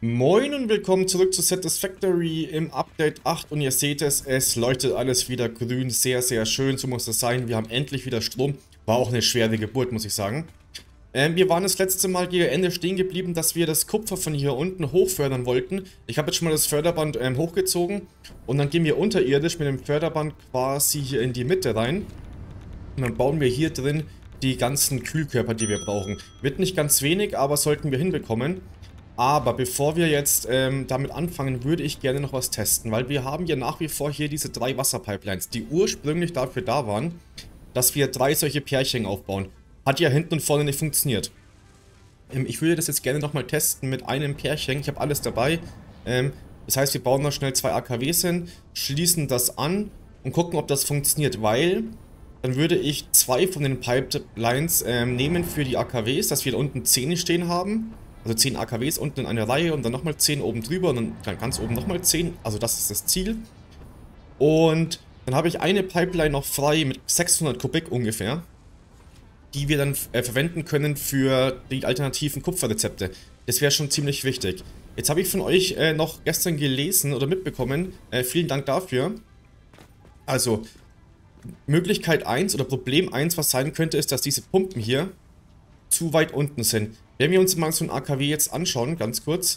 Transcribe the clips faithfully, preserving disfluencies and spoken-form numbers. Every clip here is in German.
Moin und willkommen zurück zu Satisfactory im Update acht und ihr seht es, es leuchtet alles wieder grün, sehr sehr schön, so muss es sein. Wir haben endlich wieder Strom, war auch eine schwere Geburt, muss ich sagen. Ähm, wir waren das letzte Mal gegen Ende stehen geblieben, dass wir das Kupfer von hier unten hochfördern wollten. Ich habe jetzt schon mal das Förderband ähm, hochgezogen und dann gehen wir unterirdisch mit dem Förderband quasi hier in die Mitte rein. Und dann bauen wir hier drin die ganzen Kühlkörper, die wir brauchen. Wird nicht ganz wenig, aber sollten wir hinbekommen. Aber bevor wir jetzt ähm, damit anfangen, würde ich gerne noch was testen, weil wir haben ja nach wie vor hier diese drei Wasserpipelines, die ursprünglich dafür da waren, dass wir drei solche Pärchen aufbauen. Hat ja hinten und vorne nicht funktioniert. Ähm, ich würde das jetzt gerne nochmal testen mit einem Pärchen, ich habe alles dabei. Ähm, das heißt, wir bauen noch schnell zwei A K Ws hin, schließen das an und gucken, ob das funktioniert, weil dann würde ich zwei von den Pipelines ähm, nehmen für die A K Ws, dass wir da unten zehn stehen haben. Also zehn A K Ws unten in einer Reihe und dann nochmal zehn oben drüber und dann ganz oben nochmal zehn. Also das ist das Ziel. Und dann habe ich eine Pipeline noch frei mit sechshundert Kubik ungefähr, die wir dann äh, verwenden können für die alternativen Kupferrezepte. Das wäre schon ziemlich wichtig. Jetzt habe ich von euch äh, noch gestern gelesen oder mitbekommen, äh, vielen Dank dafür. Also, Möglichkeit eins oder Problem eins, was sein könnte, ist, dass diese Pumpen hier zu weit unten sind. Wenn wir uns mal so ein A K W jetzt anschauen, ganz kurz.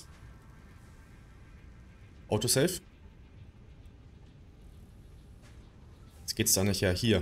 Autosave. Jetzt geht's da nicht, ja, hier.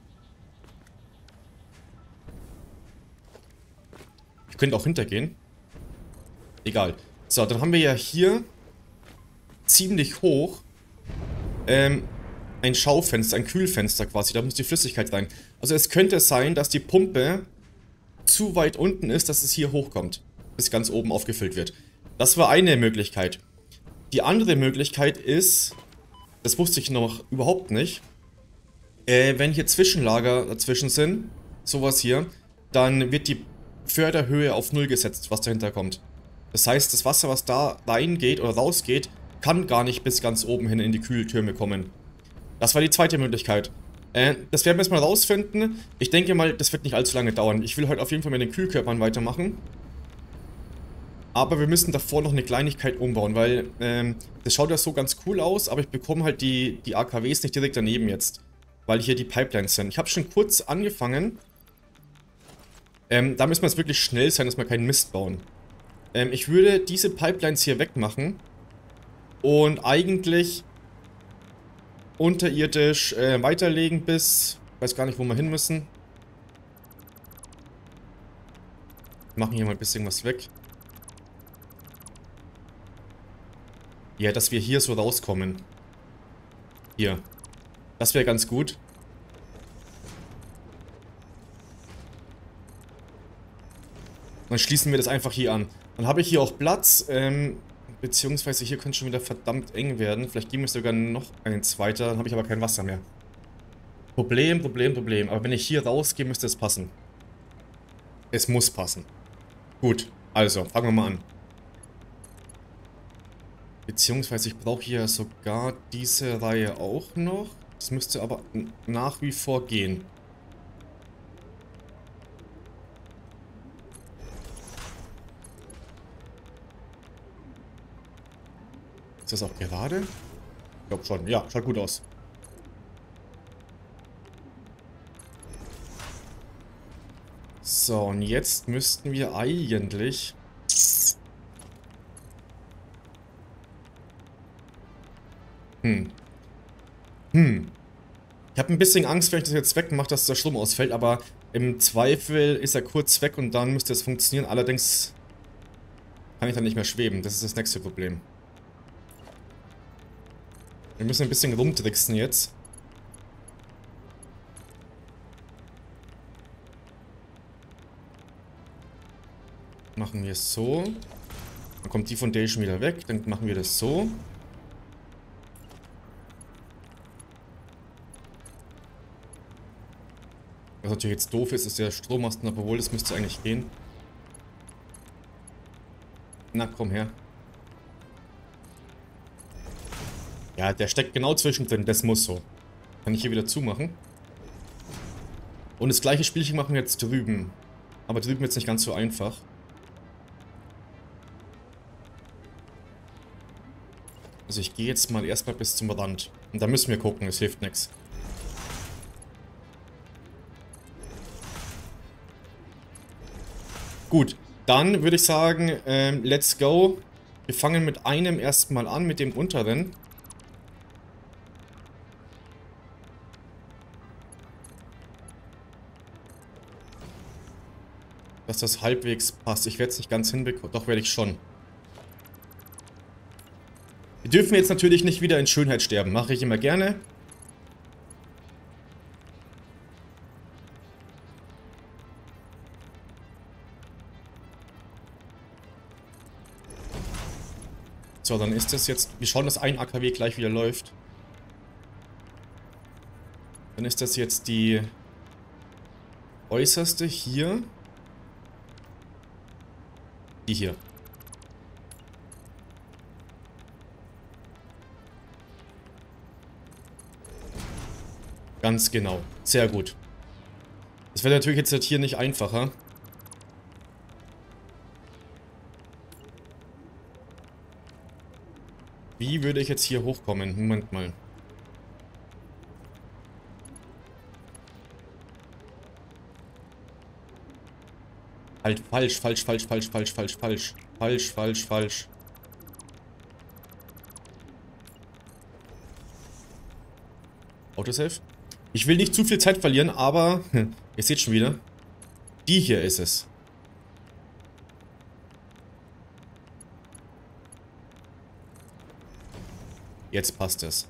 Ich könnte auch hintergehen. Egal. So, dann haben wir ja hier ziemlich hoch ähm, ein Schaufenster, ein Kühlfenster quasi. Da muss die Flüssigkeit rein. Also es könnte sein, dass die Pumpe zu weit unten ist, dass es hier hochkommt, bis ganz oben aufgefüllt wird. Das war eine Möglichkeit. Die andere Möglichkeit ist, das wusste ich noch überhaupt nicht, äh, wenn hier Zwischenlager dazwischen sind, sowas hier, dann wird die Förderhöhe auf null gesetzt, was dahinter kommt. Das heißt, das Wasser, was da reingeht oder rausgeht, kann gar nicht bis ganz oben hin in die Kühltürme kommen. Das war die zweite Möglichkeit. Äh, das werden wir jetzt mal rausfinden. Ich denke mal, das wird nicht allzu lange dauern. Ich will heute auf jeden Fall mit den Kühlkörpern weitermachen. Aber wir müssen davor noch eine Kleinigkeit umbauen, weil ähm, das schaut ja so ganz cool aus, aber ich bekomme halt die, die A K Ws nicht direkt daneben jetzt, weil hier die Pipelines sind. Ich habe schon kurz angefangen. Ähm, da müssen wir jetzt wirklich schnell sein, dass wir keinen Mist bauen. Ähm, ich würde diese Pipelines hier wegmachen und eigentlich unterirdisch äh, weiterlegen bis... weiß gar nicht, wo wir hin müssen. Machen hier mal ein bisschen was weg. Ja, dass wir hier so rauskommen. Hier. Das wäre ganz gut. Dann schließen wir das einfach hier an. Dann habe ich hier auch Platz, ähm... beziehungsweise hier könnte schon wieder verdammt eng werden. Vielleicht gehen wir sogar noch eins weiter, dann habe ich aber kein Wasser mehr. Problem, Problem, Problem. Aber wenn ich hier rausgehe, müsste es passen. Es muss passen. Gut, also, fangen wir mal an. Beziehungsweise ich brauche hier sogar diese Reihe auch noch. Das müsste aber nach wie vor gehen. Ist das auch gerade? Ich glaube schon. Ja, schaut gut aus. So, und jetzt müssten wir eigentlich... Hm. Hm. Ich habe ein bisschen Angst, wenn ich das jetzt wegmache, dass der Strom ausfällt, aber im Zweifel ist er kurz weg und dann müsste es funktionieren. Allerdings kann ich dann nicht mehr schweben. Das ist das nächste Problem. Wir müssen ein bisschen rumtricksen jetzt. Machen wir es so. Dann kommt die Foundation wieder weg. Dann machen wir das so. Was natürlich jetzt doof ist, ist der Strommasten, obwohl das müsste eigentlich gehen. Na, komm her. Ja, der steckt genau zwischendrin, das muss so. Kann ich hier wieder zumachen. Und das gleiche Spielchen machen wir jetzt drüben. Aber drüben jetzt nicht ganz so einfach. Also ich gehe jetzt mal erstmal bis zum Rand. Und da müssen wir gucken, es hilft nichts. Gut, dann würde ich sagen, ähm, let's go. Wir fangen mit einem erstmal an, mit dem unteren. Dass das halbwegs passt. Ich werde es nicht ganz hinbekommen. Doch, werde ich schon. Wir dürfen jetzt natürlich nicht wieder in Schönheit sterben. Mache ich immer gerne. So, dann ist das jetzt... Wir schauen, dass ein A K W gleich wieder läuft. Dann ist das jetzt die äußerste hier. Die hier. Ganz genau. Sehr gut. Das wäre natürlich jetzt hier nicht einfacher. Wie würde ich jetzt hier hochkommen? Moment mal. Halt, falsch, falsch, falsch, falsch, falsch, falsch, falsch. Falsch, falsch, falsch. Autosave? Ich will nicht zu viel Zeit verlieren, aber... Ihr seht schon wieder. Die hier ist es. Jetzt passt es.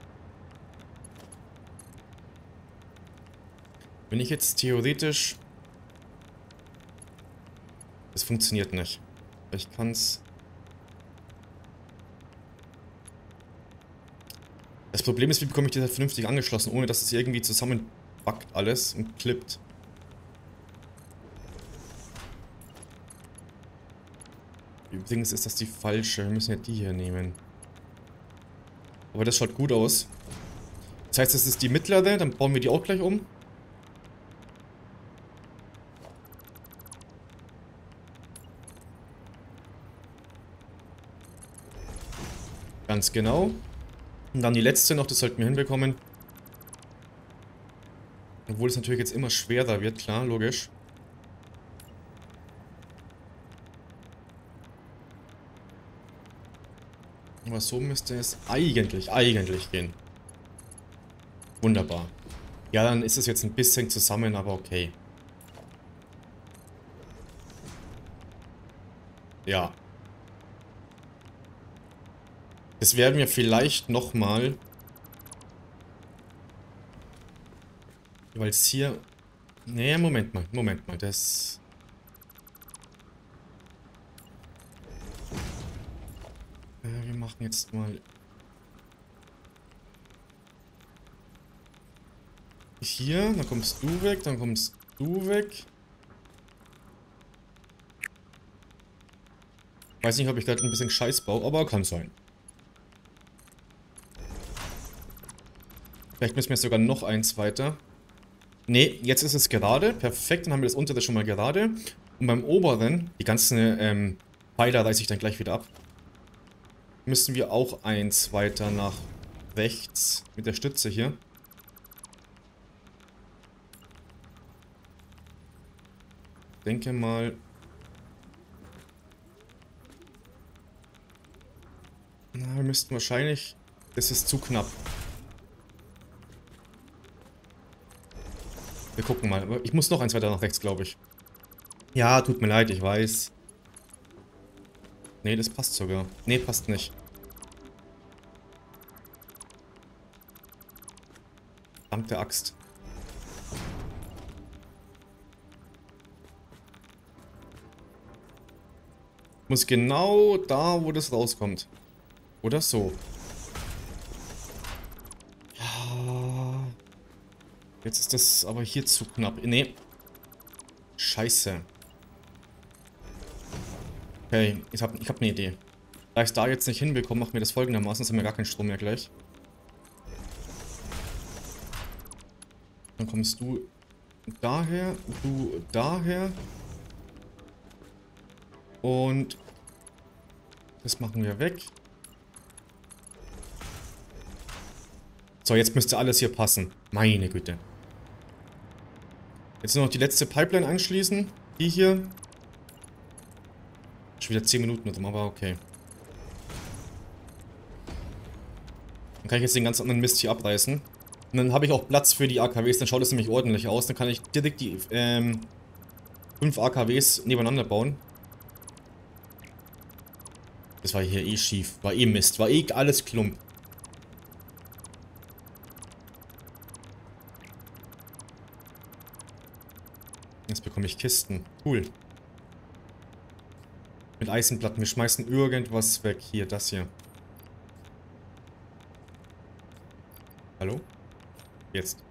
Wenn ich jetzt theoretisch... Das funktioniert nicht. Ich kann's... Das Problem ist, wie bekomme ich das halt vernünftig angeschlossen, ohne dass es irgendwie zusammenbackt alles und klippt. Übrigens ist das die falsche. Wir müssen ja die hier nehmen. Aber das schaut gut aus. Das heißt, das ist die mittlere, dann bauen wir die auch gleich um. Ganz genau. Und dann die letzte noch, das sollten wir hinbekommen. Obwohl es natürlich jetzt immer schwerer wird, klar, logisch. Aber so müsste es eigentlich, eigentlich gehen. Wunderbar. Ja, dann ist es jetzt ein bisschen zusammen, aber okay. Ja. Das werden wir vielleicht nochmal. Weil es hier... Nee, Moment mal, Moment mal, das... Äh, wir machen jetzt mal... Hier, dann kommst du weg, dann kommst du weg. Weiß nicht, ob ich gerade ein bisschen Scheiß baue, aber kann sein. Vielleicht müssen wir sogar noch eins weiter. Ne, jetzt ist es gerade. Perfekt, dann haben wir das untere schon mal gerade. Und beim oberen, die ganzen ähm, Pfeiler reiße ich dann gleich wieder ab. Müssen wir auch eins weiter nach rechts mit der Stütze hier. Ich denke mal... Na, wir müssten wahrscheinlich... Das ist zu knapp. Wir gucken mal. Ich muss noch eins weiter nach rechts, glaube ich. Ja, tut mir leid, ich weiß. Nee, das passt sogar. Nee, passt nicht. Verdammte Axt. Muss genau da, wo das rauskommt. Oder so. Ja. Jetzt ist das aber hier zu knapp. Nee. Scheiße. Okay, ich habe ich hab eine Idee. Da ich es da jetzt nicht hinbekomme, machen wir das folgendermaßen. Sonst haben wir gar keinen Strom mehr gleich. Dann kommst du daher, du daher. Und das machen wir weg. So, jetzt müsste alles hier passen. Meine Güte. Jetzt nur noch die letzte Pipeline anschließen. Die hier. Schon wieder zehn Minuten drum, aber okay. Dann kann ich jetzt den ganzen anderen Mist hier abreißen. Und dann habe ich auch Platz für die A K Ws, dann schaut es nämlich ordentlich aus. Dann kann ich direkt die ähm, fünf A K Ws nebeneinander bauen. Das war hier eh schief. War eh Mist. War eh alles Klump. Jetzt bekomme ich Kisten. Cool. Mit Eisenplatten. Wir schmeißen irgendwas weg. Hier, das hier. Hallo? Jetzt.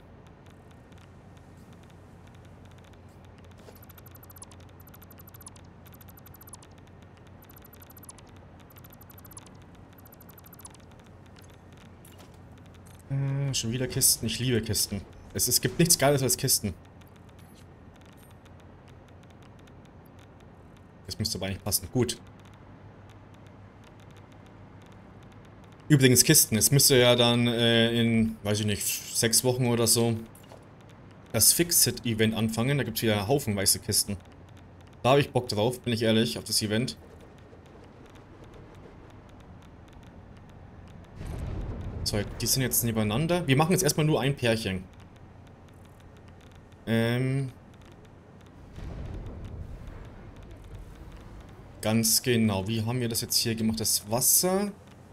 Äh, schon wieder Kisten. Ich liebe Kisten. Es, es gibt nichts Geiles als Kisten. Das müsste aber eigentlich passen. Gut. Übrigens Kisten. Es müsste ja dann äh, in, weiß ich nicht, sechs Wochen oder so das Fixit-Event anfangen. Da gibt es wieder haufenweise Kisten. Da habe ich Bock drauf, bin ich ehrlich, auf das Event. So, die sind jetzt nebeneinander. Wir machen jetzt erstmal nur ein Pärchen. Ähm... Ganz genau. Wie haben wir das jetzt hier gemacht? Das Wasser.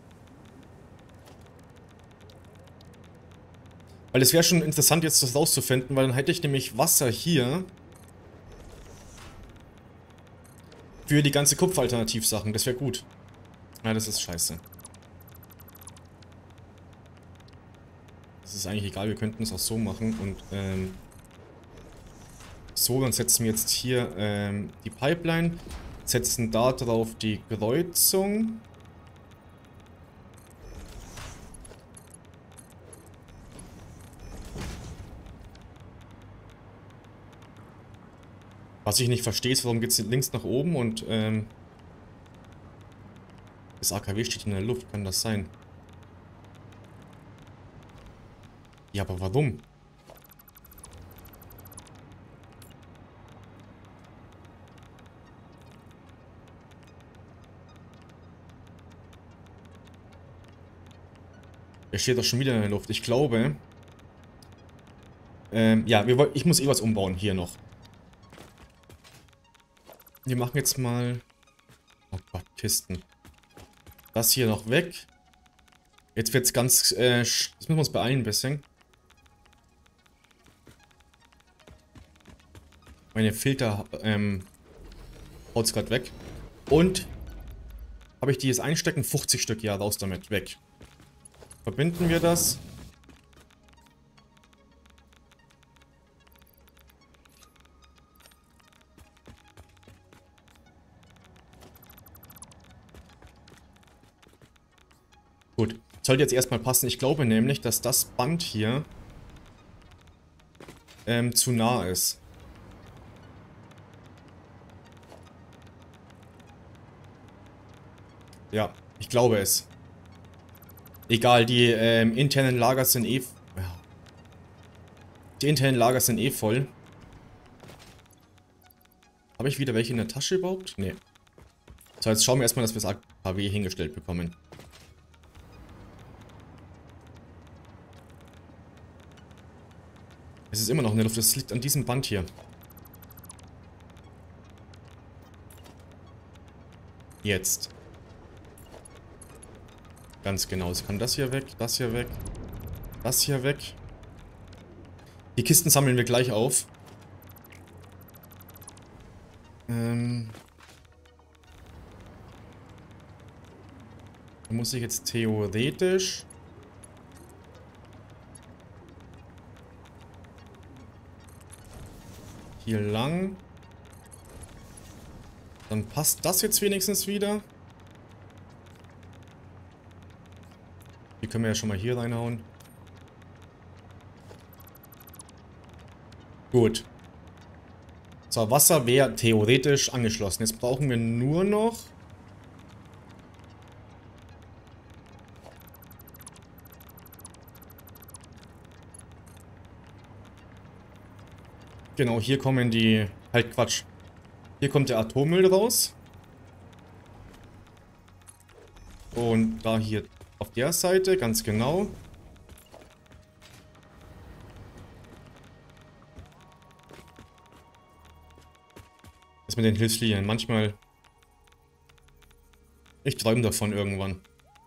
Weil es wäre schon interessant jetzt das rauszufinden, weil dann hätte ich nämlich Wasser hier. Für die ganze Kupferalternativsachen. Das wäre gut. Ja, das ist scheiße. Das ist eigentlich egal. Wir könnten es auch so machen. Und ähm, so, dann setzen wir jetzt hier ähm, die Pipeline. Setzen da drauf die Kreuzung. Was ich nicht verstehe, ist, warum geht es links nach oben und ähm, das A K W steht in der Luft. Kann das sein? Ja, aber warum? Er steht doch schon wieder in der Luft. Ich glaube... Ähm, ja, wir wollen, ich muss eh was umbauen. Hier noch. Wir machen jetzt mal... Oh Gott, Kisten. Das hier noch weg. Jetzt wird's ganz... Äh, jetzt müssen wir uns beeilen ein bisschen. Meine Filter... Ähm, haut's gerade weg. Und... Habe ich die jetzt einstecken? fünfzig Stück. Ja, raus damit. Weg. Verbinden wir das. Gut. Sollte jetzt erstmal passen. Ich glaube nämlich, dass das Band hier ähm, zu nah ist. Ja, ich glaube es. Egal, die ähm, internen Lager sind eh... Ja. Die internen Lager sind eh voll. Habe ich wieder welche in der Tasche überhaupt? Nee. So, jetzt schauen wir erstmal, dass wir das A K W hingestellt bekommen. Es ist immer noch in der Luft, das liegt an diesem Band hier. Jetzt. Ganz genau. Es kann das hier weg, das hier weg, das hier weg. Die Kisten sammeln wir gleich auf. Ähm. Da muss ich jetzt theoretisch... Hier lang. Dann passt das jetzt wenigstens wieder. Die können wir ja schon mal hier reinhauen. Gut. So, Wasser wäre theoretisch angeschlossen. Jetzt brauchen wir nur noch... Genau, hier kommen die... Halt, Quatsch. Hier kommt der Atommüll raus. Und da hier auf der Seite, ganz genau. Das mit den Hilfslinien. Manchmal... Ich träume davon irgendwann.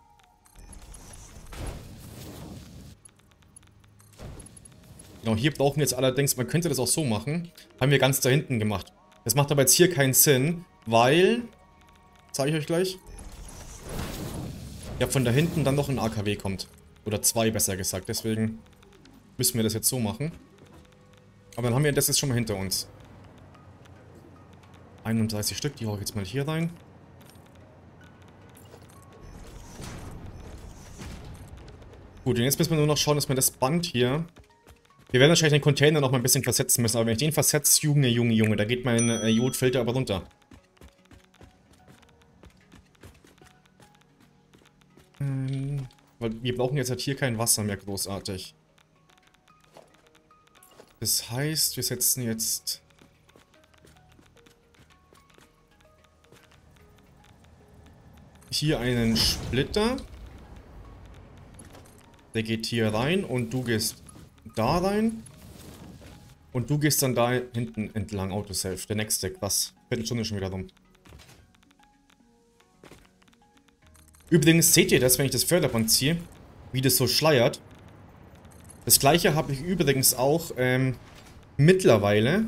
Genau, hier brauchen wir jetzt allerdings... Man könnte das auch so machen. Haben wir ganz da hinten gemacht. Das macht aber jetzt hier keinen Sinn, weil... Zeige ich euch gleich. Ja, von da hinten dann noch ein A K W kommt. Oder zwei, besser gesagt. Deswegen müssen wir das jetzt so machen. Aber dann haben wir das jetzt schon mal hinter uns. einunddreißig Stück, die hau ich jetzt mal hier rein. Gut, und jetzt müssen wir nur noch schauen, dass wir das Band hier... Wir werden wahrscheinlich den Container noch mal ein bisschen versetzen müssen, aber wenn ich den versetze, Junge, Junge, Junge, da geht mein äh, Jodfilter aber runter. Ähm, weil wir brauchen jetzt halt hier kein Wasser mehr großartig. Das heißt, wir setzen jetzt... hier einen Splitter. Der geht hier rein und du gehst da rein. Und du gehst dann da hinten entlang, Autosave. Der nächste, was? Viertelstunde schon wieder rum. Übrigens, seht ihr das, wenn ich das Förderband ziehe? Wie das so schleiert? Das gleiche habe ich übrigens auch ähm, mittlerweile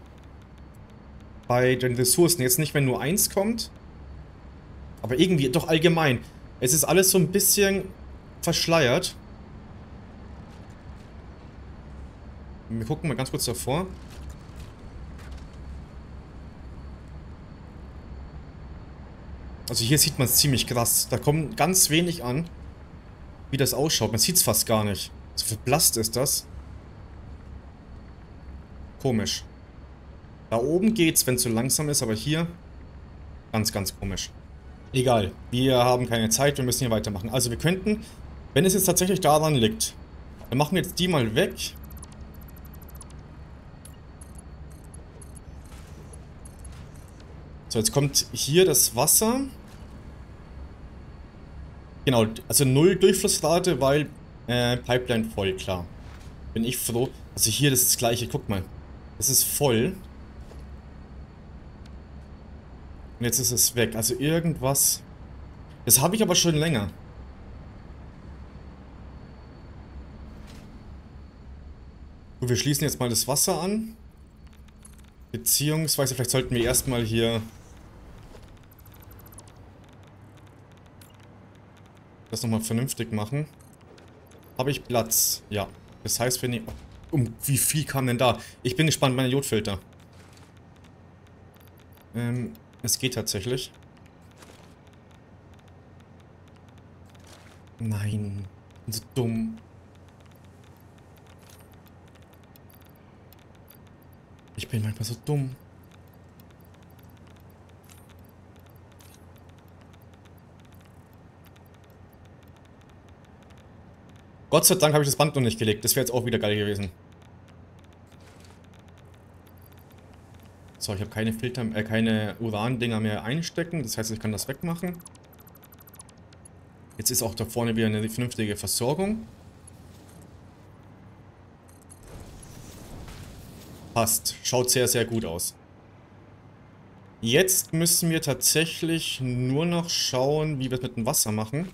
bei den Ressourcen. Jetzt nicht, wenn nur eins kommt. Aber irgendwie, doch allgemein. Es ist alles so ein bisschen verschleiert. Wir gucken mal ganz kurz davor. Also hier sieht man es ziemlich krass. Da kommt ganz wenig an, wie das ausschaut. Man sieht es fast gar nicht. So verblasst ist das. Komisch. Da oben geht's, wenn es so langsam ist, aber hier ganz, ganz komisch. Egal, wir haben keine Zeit, wir müssen hier weitermachen. Also wir könnten, wenn es jetzt tatsächlich daran liegt, dann machen wir jetzt die mal weg. So, jetzt kommt hier das Wasser. Genau, also null Durchflussrate, weil äh, Pipeline voll, klar. Bin ich froh. Also hier, das ist das gleiche, guck mal. Das ist voll. Und jetzt ist es weg. Also irgendwas... Das habe ich aber schon länger. Gut, wir schließen jetzt mal das Wasser an. Beziehungsweise, vielleicht sollten wir erstmal hier... das nochmal vernünftig machen. Habe ich Platz? Ja. Das heißt, wenn ich... Um wie viel kam denn da? Ich bin gespannt, meine Jodfilter. Ähm, es geht tatsächlich. Nein. Ich bin so dumm. Ich bin manchmal so dumm. Gott sei Dank habe ich das Band noch nicht gelegt. Das wäre jetzt auch wieder geil gewesen. So, ich habe keine Filter, äh, keine Uran-Dinger mehr einstecken. Das heißt, ich kann das wegmachen. Jetzt ist auch da vorne wieder eine vernünftige Versorgung. Passt. Schaut sehr, sehr gut aus. Jetzt müssen wir tatsächlich nur noch schauen, wie wir es mit dem Wasser machen.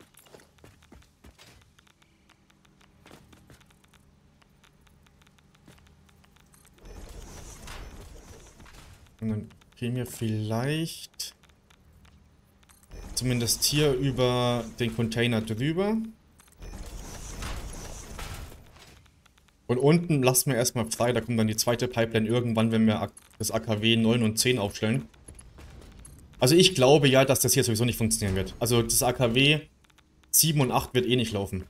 Und dann gehen wir vielleicht zumindest hier über den Container drüber. Und unten lassen wir erstmal frei, da kommt dann die zweite Pipeline irgendwann, wenn wir das A K W neun und zehn aufstellen. Also ich glaube ja, dass das hier sowieso nicht funktionieren wird. Also das A K W sieben und acht wird eh nicht laufen.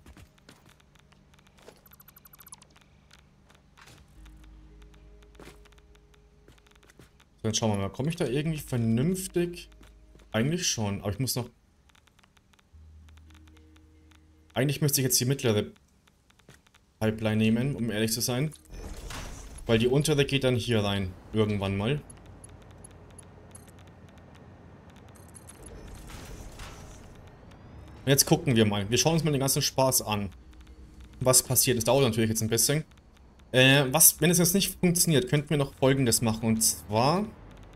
So, jetzt schauen wir mal, komme ich da irgendwie vernünftig? Eigentlich schon, aber ich muss noch... Eigentlich müsste ich jetzt die mittlere Pipeline nehmen, um ehrlich zu sein. Weil die untere geht dann hier rein. Irgendwann mal. Und jetzt gucken wir mal. Wir schauen uns mal den ganzen Spaß an. Was passiert. Das dauert natürlich jetzt ein bisschen. Äh, was, wenn es jetzt nicht funktioniert, könnten wir noch Folgendes machen. Und zwar...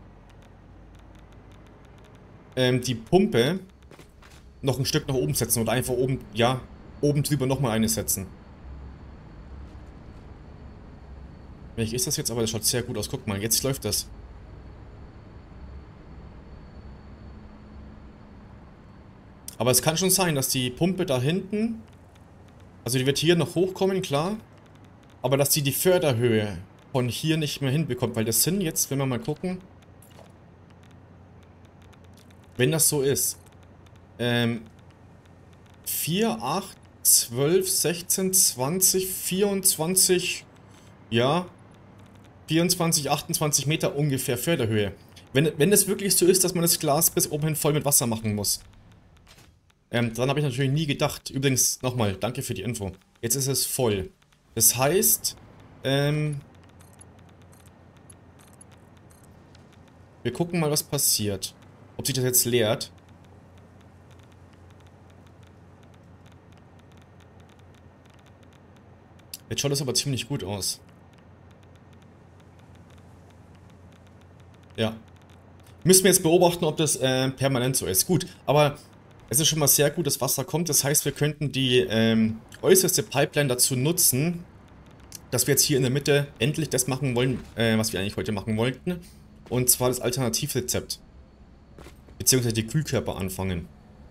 Ähm, die Pumpe noch ein Stück nach oben setzen. Oder einfach oben, ja, oben drüber nochmal eine setzen. Welch ist das jetzt? Aber das schaut sehr gut aus. Guck mal, jetzt läuft das. Aber es kann schon sein, dass die Pumpe da hinten, also die wird hier noch hochkommen, klar. Aber dass die die Förderhöhe von hier nicht mehr hinbekommt. Weil das sind jetzt, wenn wir mal gucken, wenn das so ist, ähm, vier, acht, zwölf, sechzehn, zwanzig, vierundzwanzig, ja, vierundzwanzig, achtundzwanzig Meter ungefähr Förderhöhe. Wenn, wenn es wirklich so ist, dass man das Glas bis oben hin voll mit Wasser machen muss. Ähm, daran habe ich natürlich nie gedacht. Übrigens, nochmal, danke für die Info. Jetzt ist es voll. Das heißt, ähm, wir gucken mal, was passiert. Ob sich das jetzt leert. Jetzt schaut das aber ziemlich gut aus. Ja. Müssen wir jetzt beobachten, ob das äh, permanent so ist. Gut, aber es ist schon mal sehr gut, dass Wasser kommt. Das heißt, wir könnten die ähm, äußerste Pipeline dazu nutzen, dass wir jetzt hier in der Mitte endlich das machen wollen, äh, was wir eigentlich heute machen wollten. Und zwar das Alternativrezept. Beziehungsweise die Kühlkörper anfangen.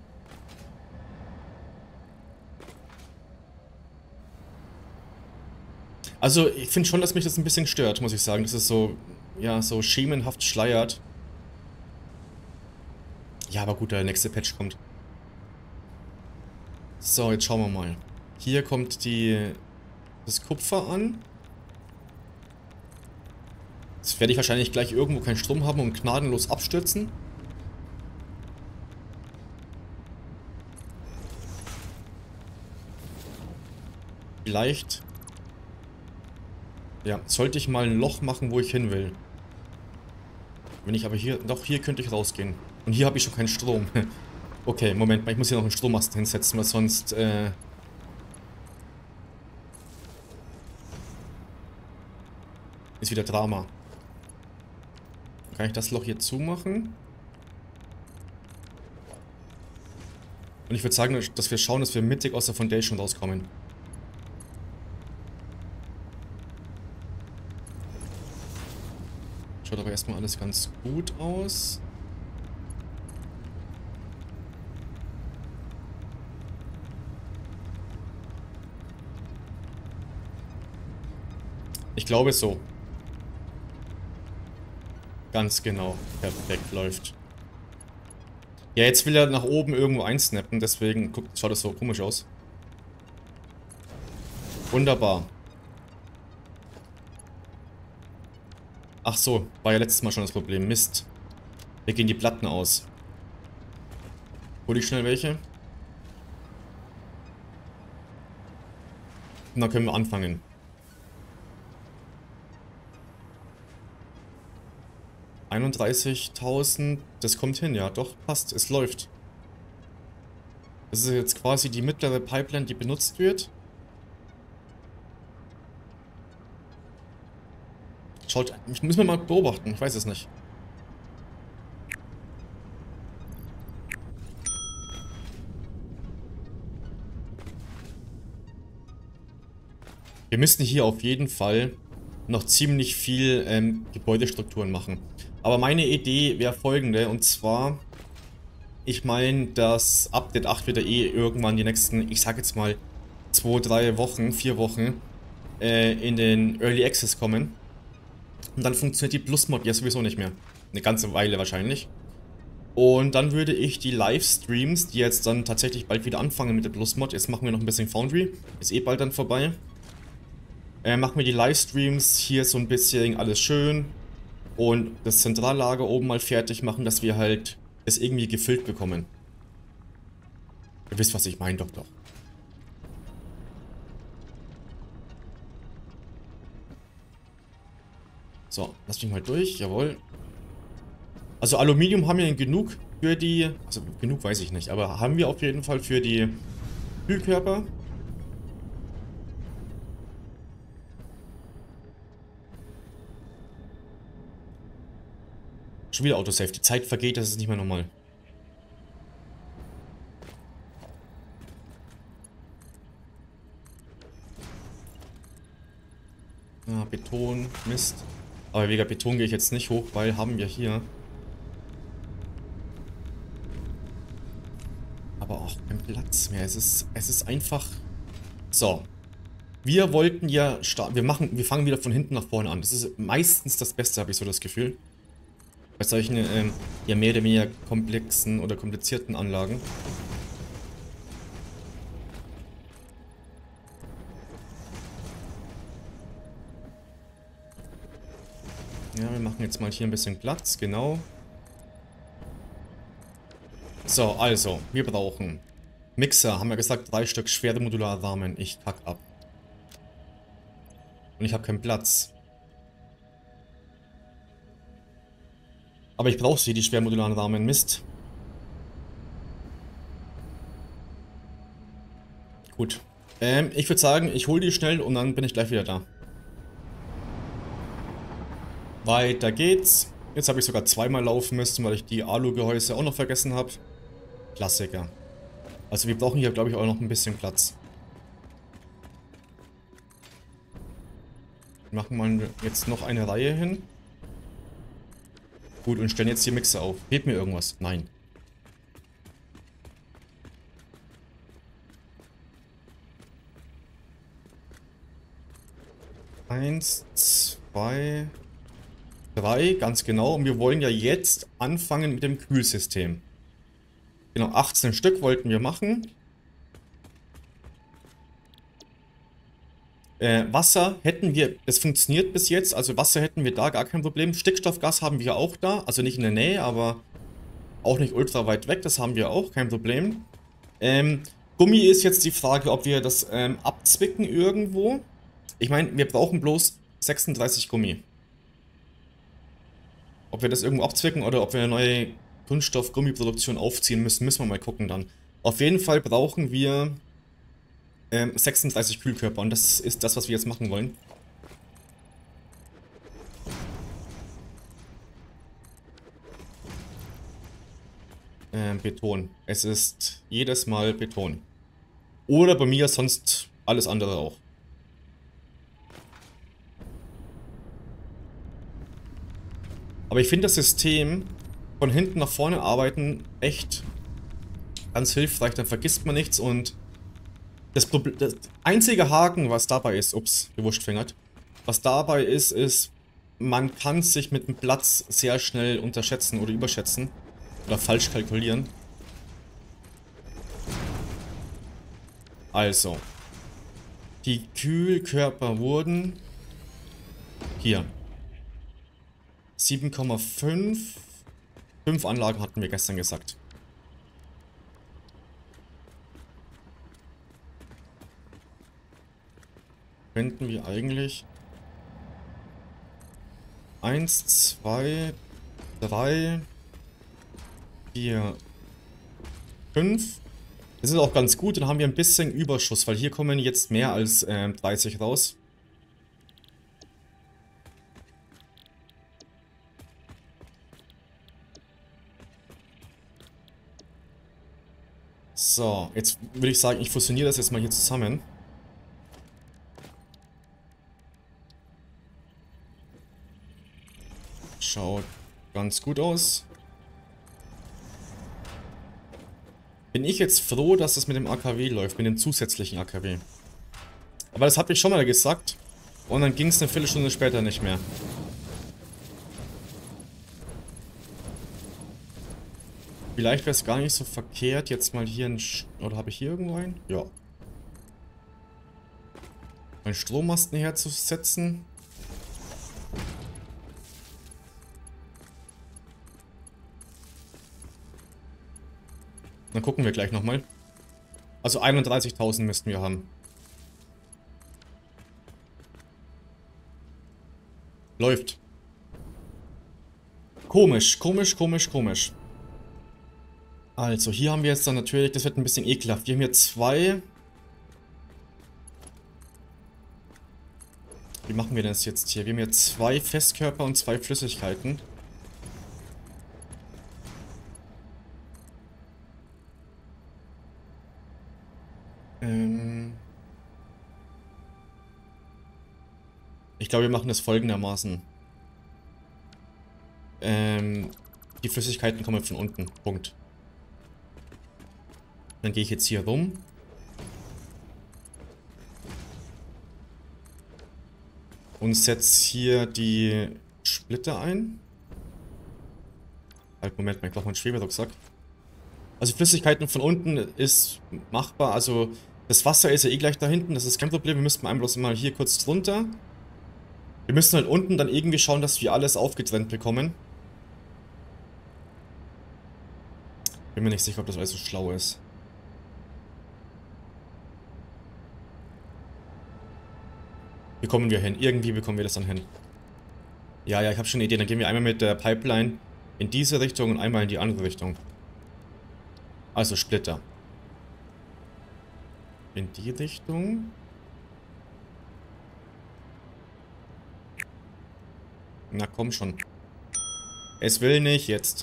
Also, ich finde schon, dass mich das ein bisschen stört, muss ich sagen. Das ist so, ja, so schemenhaft schleiert. Ja, aber gut, der nächste Patch kommt. So, jetzt schauen wir mal. Hier kommt die, das Kupfer an. Jetzt werde ich wahrscheinlich gleich irgendwo keinen Strom haben und gnadenlos abstürzen. Vielleicht... Ja, sollte ich mal ein Loch machen, wo ich hin will. Wenn ich aber hier... Doch, hier könnte ich rausgehen. Und hier habe ich schon keinen Strom. Okay, Moment mal, ich muss hier noch einen Strommasten hinsetzen, weil sonst... Äh ist wieder Drama. Kann ich das Loch hier zumachen? Und ich würde sagen, dass wir schauen, dass wir mittig aus der Foundation rauskommen. Schaut aber erstmal alles ganz gut aus. Ich glaube so. Ganz genau. Perfekt läuft. Ja, jetzt will er nach oben irgendwo einsnappen, deswegen guckt, schaut das so komisch aus. Wunderbar. Ach so, war ja letztes Mal schon das Problem. Mist. Wir gehen die Platten aus. Hol ich schnell welche. Und dann können wir anfangen. einunddreißigtausend, das kommt hin, ja, doch, passt, es läuft. Das ist jetzt quasi die mittlere Pipeline, die benutzt wird. Schaut, müssen wir mal beobachten, ich weiß es nicht. Wir müssten hier auf jeden Fall noch ziemlich viel ähm, Gebäudestrukturen machen. Aber meine Idee wäre folgende, und zwar, ich meine, das Update acht wird ja eh irgendwann die nächsten, ich sag jetzt mal, zwei, drei Wochen, vier Wochen äh, in den Early Access kommen. Und dann funktioniert die Plus-Mod ja sowieso nicht mehr. Eine ganze Weile wahrscheinlich. Und dann würde ich die Livestreams, die jetzt dann tatsächlich bald wieder anfangen mit der Plus-Mod, jetzt machen wir noch ein bisschen Foundry, ist eh bald dann vorbei. Äh, machen wir die Livestreams hier so ein bisschen alles schön und das Zentrallager oben mal fertig machen, dass wir halt es irgendwie gefüllt bekommen. Ihr wisst, was ich meine, doch, doch. So, lass mich mal durch. Jawohl. Also Aluminium haben wir in genug für die... Also genug weiß ich nicht, aber haben wir auf jeden Fall für die Kühlkörper. Schon wieder Autosave. Die Zeit vergeht, das ist nicht mehr normal. Ja, Beton, Mist. Aber wegen Beton gehe ich jetzt nicht hoch, weil haben wir hier. Aber auch kein Platz mehr. Es ist, es ist einfach... So. Wir wollten ja starten. Wir machen, wir fangen wieder von hinten nach vorne an. Das ist meistens das Beste, habe ich so das Gefühl. Bei solchen ähm, ja mehr oder weniger komplexen oder komplizierten Anlagen. Ja, wir machen jetzt mal hier ein bisschen Platz, genau. So, also, wir brauchen Mixer, haben wir gesagt, drei Stück schwere Modularrahmen. Ich kack ab. Und ich habe keinen Platz. Aber ich brauche sie, die schwer modularen Rahmen. Mist. Gut. Ähm, ich würde sagen, ich hole die schnell und dann bin ich gleich wieder da. Weiter geht's. Jetzt habe ich sogar zweimal laufen müssen, weil ich die Alu-Gehäuse auch noch vergessen habe. Klassiker. Also wir brauchen hier, glaube ich, auch noch ein bisschen Platz. Wir machen mal jetzt noch eine Reihe hin. Gut, und stellen jetzt die Mixer auf. Fehlt mir irgendwas? Nein. Eins, zwei, drei, ganz genau. Und wir wollen ja jetzt anfangen mit dem Kühlsystem. Genau, achtzehn Stück wollten wir machen. Äh, Wasser hätten wir, das funktioniert bis jetzt, also Wasser hätten wir da, gar kein Problem. Stickstoffgas haben wir auch da, also nicht in der Nähe, aber auch nicht ultra weit weg, das haben wir auch, kein Problem. Ähm, Gummi ist jetzt die Frage, ob wir das ähm, abzwicken irgendwo. Ich meine, wir brauchen bloß sechsunddreißig Gummi. Ob wir das irgendwo abzwicken oder ob wir eine neue Kunststoff-Gummiproduktion aufziehen müssen, müssen wir mal gucken dann. Auf jeden Fall brauchen wir ähm, sechsunddreißig Kühlkörper und das ist das, was wir jetzt machen wollen. Ähm, Beton. Es ist jedes Mal Beton. Oder bei mir sonst alles andere auch. Aber ich finde das System von hinten nach vorne arbeiten echt ganz hilfreich. Dann vergisst man nichts und das, Problem, das einzige Haken, was dabei ist, ups, gewurscht fingert, was dabei ist, ist, man kann sich mit dem Platz sehr schnell unterschätzen oder überschätzen oder falsch kalkulieren. Also, die Kühlkörper wurden hier sieben Komma fünf. fünf Anlagen hatten wir gestern gesagt. Könnten wir eigentlich eins, zwei, drei, vier, fünf. Das ist auch ganz gut, dann haben wir ein bisschen Überschuss, weil hier kommen jetzt mehr als äh, dreißig raus. So, jetzt würde ich sagen, ich fusioniere das jetzt mal hier zusammen. Schaut ganz gut aus. Bin ich jetzt froh, dass das mit dem A K W läuft, mit dem zusätzlichen A K W. Aber das habe ich schon mal gesagt. Und dann ging es eine Viertelstunde später nicht mehr. Vielleicht wäre es gar nicht so verkehrt, jetzt mal hier ein... Sch Oder habe ich hier irgendwo einen? Ja. Einen Strommasten herzusetzen. Dann gucken wir gleich nochmal. Also einunddreißigtausend müssten wir haben. Läuft. Komisch, komisch, komisch, komisch. Also, hier haben wir jetzt dann natürlich, das wird ein bisschen ekelhaft. Wir haben hier zwei... Wie machen wir das jetzt hier? Wir haben hier zwei Festkörper und zwei Flüssigkeiten. Ähm... Ich glaube, wir machen das folgendermaßen. Ähm, die Flüssigkeiten kommen von unten. Punkt. Dann gehe ich jetzt hier rum. Und setze hier die Splitter ein. Halt, Moment mal, ich brauche mal einen Schweberucksack. Also Flüssigkeiten von unten ist machbar. Also das Wasser ist ja eh gleich da hinten. Das ist kein Problem. Wir müssten einfach bloß mal hier kurz drunter. Wir müssen halt unten dann irgendwie schauen, dass wir alles aufgetrennt bekommen. Bin mir nicht sicher, ob das alles so schlau ist. Bekommen wir hin. Irgendwie bekommen wir das dann hin. Ja, ja, ich habe schon eine Idee. Dann gehen wir einmal mit der Pipeline in diese Richtung und einmal in die andere Richtung. Also Splitter. In die Richtung. Na komm schon. Es will nicht jetzt.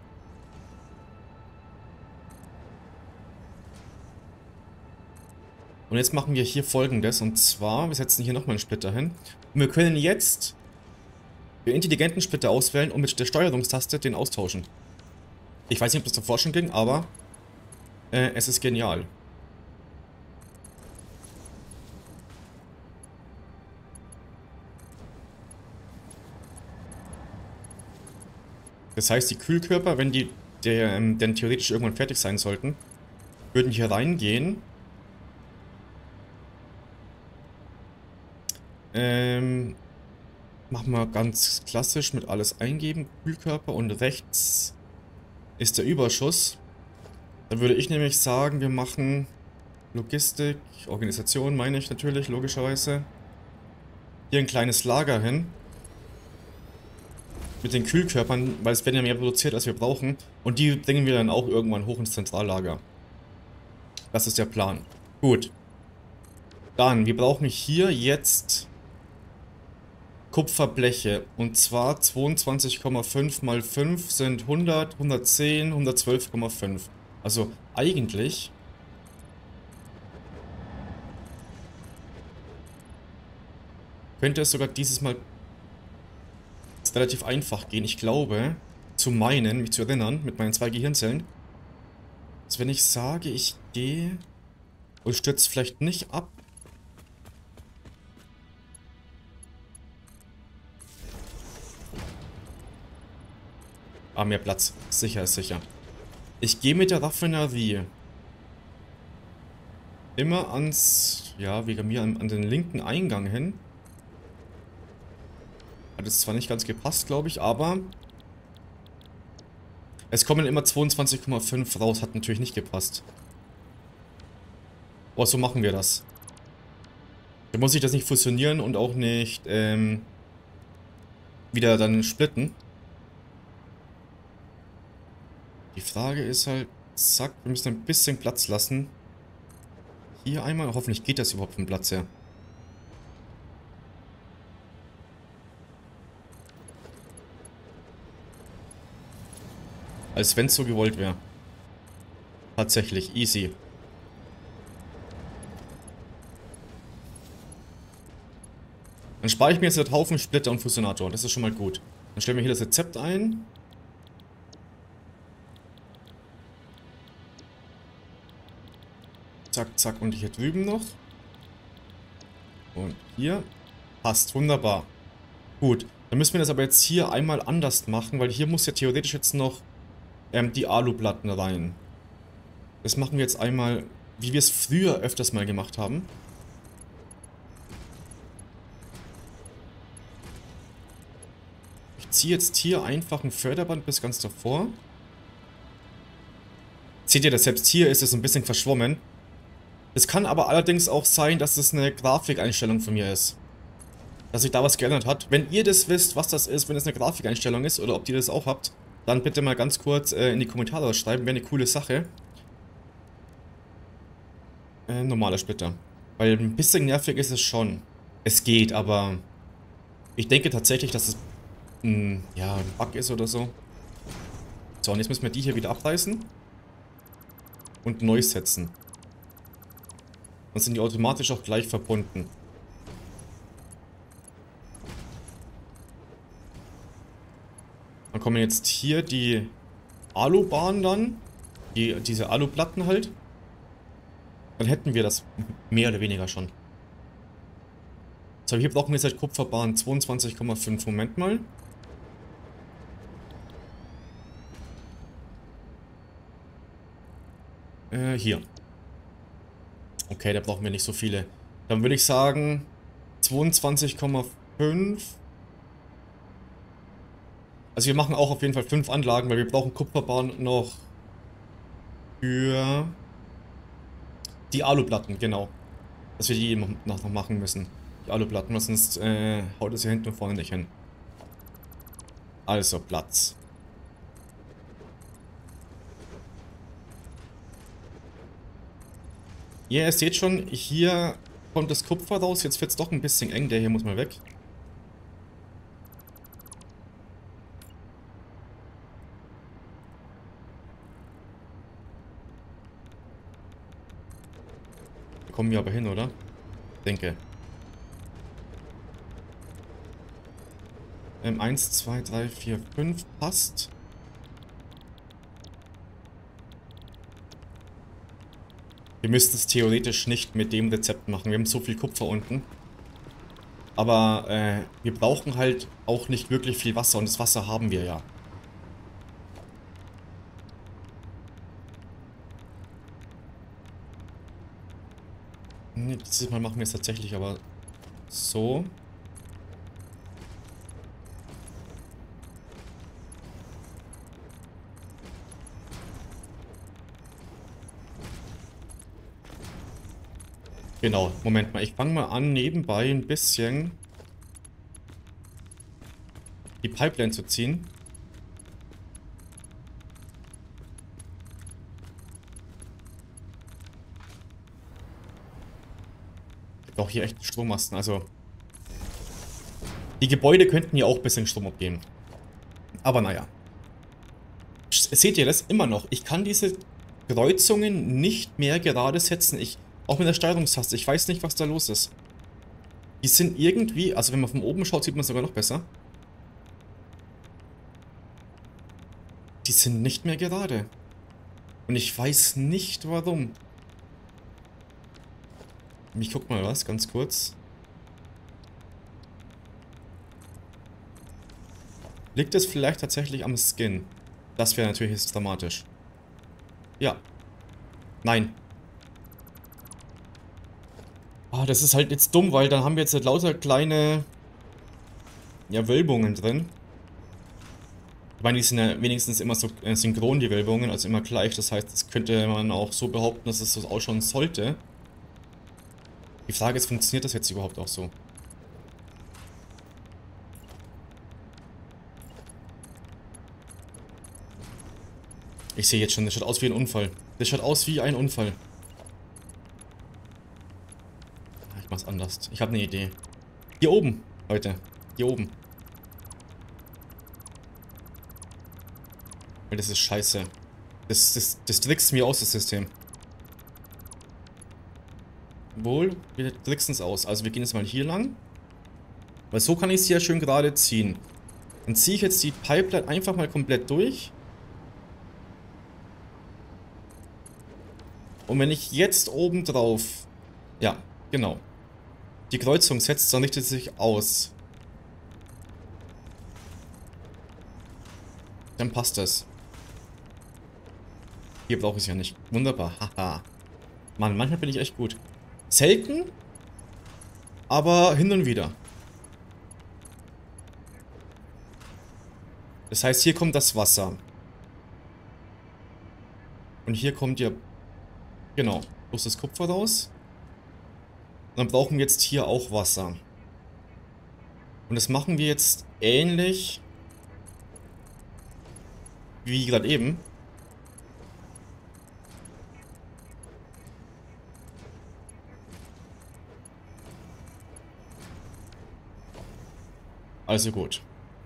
Und jetzt machen wir hier Folgendes. Und zwar, wir setzen hier nochmal einen Splitter hin. Und wir können jetzt den intelligenten Splitter auswählen und mit der Steuerungstaste den austauschen. Ich weiß nicht, ob das davor schon ging, aber äh, es ist genial. Das heißt, die Kühlkörper, wenn die der, ähm, denn theoretisch irgendwann fertig sein sollten, würden hier reingehen. Ähm, machen wir ganz klassisch mit alles eingeben. Kühlkörper und rechts ist der Überschuss. Dann würde ich nämlich sagen, wir machen Logistik, Organisation meine ich natürlich, logischerweise. Hier ein kleines Lager hin. Mit den Kühlkörpern, weil es werden ja mehr produziert, als wir brauchen. Und die bringen wir dann auch irgendwann hoch ins Zentrallager. Das ist der Plan. Gut. Dann, wir brauchen hier jetzt Kupferbleche. Und zwar zweiundzwanzig Komma fünf mal fünf sind hundert, hundertzehn, hundertzwölf Komma fünf. Also eigentlich... könnte es sogar dieses Mal relativ einfach gehen. Ich glaube, zu meinen, mich zu erinnern, mit meinen zwei Gehirnzellen, dass wenn ich sage, ich gehe und stürze vielleicht nicht ab. Ah, mehr Platz. Sicher ist sicher. Ich gehe mit der Raffinerie immer ans, ja, wegen mir an, an den linken Eingang hin. Hat es zwar nicht ganz gepasst, glaube ich, aber es kommen immer zweiundzwanzig Komma fünf raus. Hat natürlich nicht gepasst. Aber so machen wir das. Da muss ich das nicht fusionieren und auch nicht ähm, wieder dann splitten. Die Frage ist halt, zack, wir müssen ein bisschen Platz lassen. Hier einmal, hoffentlich geht das überhaupt vom Platz her. Als wenn es so gewollt wäre. Tatsächlich, easy. Dann spare ich mir jetzt einen Haufen Splitter und Fusionator. Das ist schon mal gut. Dann stellen wir hier das Rezept ein. Zack, zack. Und hier drüben noch. Und hier. Passt, wunderbar. Gut. Dann müssen wir das aber jetzt hier einmal anders machen, weil hier muss ja theoretisch jetzt noch ähm, die Aluplatten rein. Das machen wir jetzt einmal, wie wir es früher öfters mal gemacht haben. Ich ziehe jetzt hier einfach ein Förderband bis ganz davor. Seht ihr, dass selbst hier ist es ein bisschen verschwommen. Es kann aber allerdings auch sein, dass es eine Grafikeinstellung von mir ist. dass sich da was geändert hat. Wenn ihr das wisst, was das ist, wenn es eine Grafikeinstellung ist oder ob ihr das auch habt, dann bitte mal ganz kurz äh, in die Kommentare schreiben, wäre eine coole Sache. Äh, normaler Splitter. Weil ein bisschen nervig ist es schon. Es geht, aber ich denke tatsächlich, dass es ein, ja, ein Bug ist oder so. So, und jetzt müssen wir die hier wieder abreißen und neu setzen. Dann sind die automatisch auch gleich verbunden. Dann kommen jetzt hier die Alubahnen dann, die, diese Aluplatten halt. Dann hätten wir das mehr oder weniger schon. So, hier brauchen wir jetzt halt Kupferbahn zweiundzwanzig Komma fünf. Moment mal. Äh, hier. Okay, da brauchen wir nicht so viele. Dann würde ich sagen zweiundzwanzig Komma fünf. Also wir machen auch auf jeden Fall fünf Anlagen, weil wir brauchen Kupferbahn noch für die Aluplatten, genau. Dass wir die noch, noch machen müssen. Die Aluplatten, sonst äh, haut es hier hinten und vorne nicht hin. Also Platz. Ja, ihr seht schon, hier kommt das Kupfer raus. Jetzt wird es doch ein bisschen eng. Der hier muss mal weg. Da kommen wir aber hin, oder? Denke. Ähm, eins, zwei, drei, vier, fünf passt. Wir müssten es theoretisch nicht mit dem Rezept machen. Wir haben so viel Kupfer unten. Aber äh, wir brauchen halt auch nicht wirklich viel Wasser. Und das Wasser haben wir ja. Nee, dieses Mal machen wir es tatsächlich aber so. Genau, Moment mal. Ich fange mal an, nebenbei ein bisschen die Pipeline zu ziehen. Ich brauche hier echt Strommasten, also die Gebäude könnten ja auch ein bisschen Strom abgeben. Aber naja. Seht ihr das immer noch? Ich kann diese Kreuzungen nicht mehr gerade setzen. Ich, auch mit der Steuerungstaste. Ich weiß nicht, was da los ist. Die sind irgendwie, also wenn man von oben schaut, sieht man es sogar noch besser. Die sind nicht mehr gerade. Und ich weiß nicht, warum. Ich guck mal was, ganz kurz. Liegt es vielleicht tatsächlich am Skin? Das wäre natürlich jetzt dramatisch. Ja. Nein. Ah, das ist halt jetzt dumm, weil dann haben wir jetzt halt lauter kleine, ja, Wölbungen drin. Ich meine, die sind ja wenigstens immer so äh, synchron, die Wölbungen, also immer gleich. Das heißt, das könnte man auch so behaupten, dass es so ausschauen sollte. Die Frage ist, funktioniert das jetzt überhaupt auch so? Ich sehe jetzt schon, das schaut aus wie ein Unfall. Das schaut aus wie ein Unfall. Ich mach's anders. Ich habe eine Idee. Hier oben, Leute. Hier oben. Weil das ist scheiße. Das, das, das trickst mir aus, das System. Wohl, wir tricksen es aus. Also wir gehen jetzt mal hier lang. Weil so kann ich es ja schön gerade ziehen. Dann ziehe ich jetzt die Pipeline einfach mal komplett durch. Und wenn ich jetzt oben drauf, ja, genau, die Kreuzung setzt, dann richtet sie sich aus. Dann passt das. Hier brauche ich es ja nicht. Wunderbar, haha. Mann, manchmal bin ich echt gut. Selten, aber hin und wieder. Das heißt, hier kommt das Wasser. Und hier kommt ja, genau, bloß das Kupfer raus. Und dann brauchen wir jetzt hier auch Wasser. Und das machen wir jetzt ähnlich wie gerade eben. Also gut.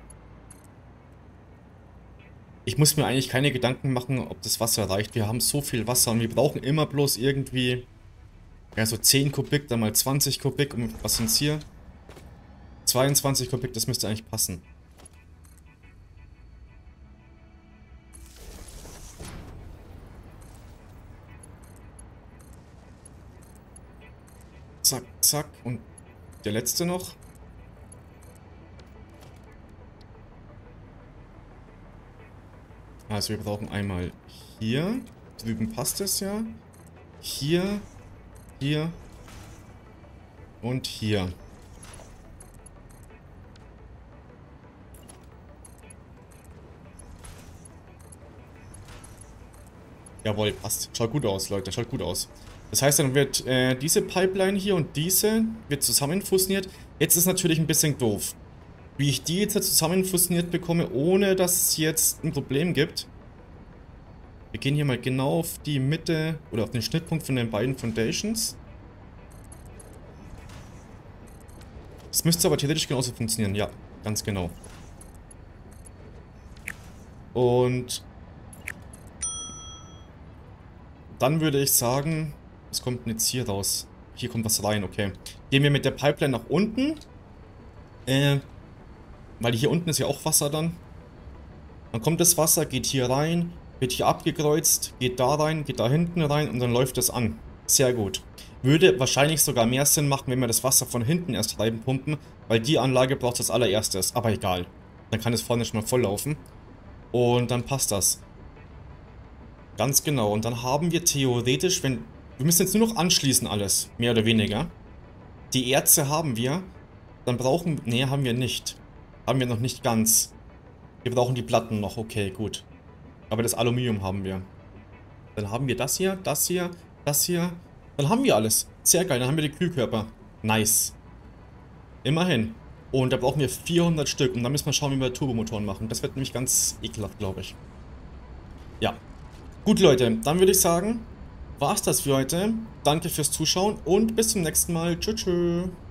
Ich muss mir eigentlich keine Gedanken machen, ob das Wasser reicht. Wir haben so viel Wasser und wir brauchen immer bloß irgendwie, ja, so zehn Kubik, dann mal zwanzig Kubik. Und was sind's hier? zweiundzwanzig Kubik, das müsste eigentlich passen. Zack, zack. Und der letzte noch. Also wir brauchen einmal hier. Drüben passt es ja. Hier. Hier. Und hier. Jawohl, passt. Schaut gut aus, Leute. Schaut gut aus. Das heißt, dann wird äh, diese Pipeline hier und diese wird zusammen fusioniert. Jetzt ist natürlich ein bisschen doof. Wie ich die jetzt zusammen fusioniert bekomme, ohne dass es jetzt ein Problem gibt. Wir gehen hier mal genau auf die Mitte oder auf den Schnittpunkt von den beiden Foundations. Das müsste aber theoretisch genauso funktionieren. Ja, ganz genau. Und dann würde ich sagen, was kommt denn jetzt hier raus? Hier kommt was rein, okay. Gehen wir mit der Pipeline nach unten. Äh, weil hier unten ist ja auch Wasser dann. Dann kommt das Wasser, geht hier rein, wird hier abgekreuzt, geht da rein, geht da hinten rein und dann läuft das an. Sehr gut. Würde wahrscheinlich sogar mehr Sinn machen, wenn wir das Wasser von hinten erst reinpumpen, weil die Anlage braucht das allererstes. Aber egal. Dann kann es vorne schon mal voll laufen. Und dann passt das. Ganz genau. Und dann haben wir theoretisch, wenn... Wir müssen jetzt nur noch anschließen alles. Mehr oder weniger. Die Erze haben wir. Dann brauchen... Nee, haben wir nicht. Haben wir noch nicht ganz. Wir brauchen die Platten noch. Okay, gut. Aber das Aluminium haben wir. Dann haben wir das hier, das hier, das hier. Dann haben wir alles. Sehr geil. Dann haben wir die Glühkörper. Nice. Immerhin. Und da brauchen wir vierhundert Stück. Und dann müssen wir schauen, wie wir Turbomotoren machen. Das wird nämlich ganz ekelhaft, glaube ich. Ja. Gut, Leute. Dann würde ich sagen, war's das für heute. Danke fürs Zuschauen und bis zum nächsten Mal. Tschüss, tschüss.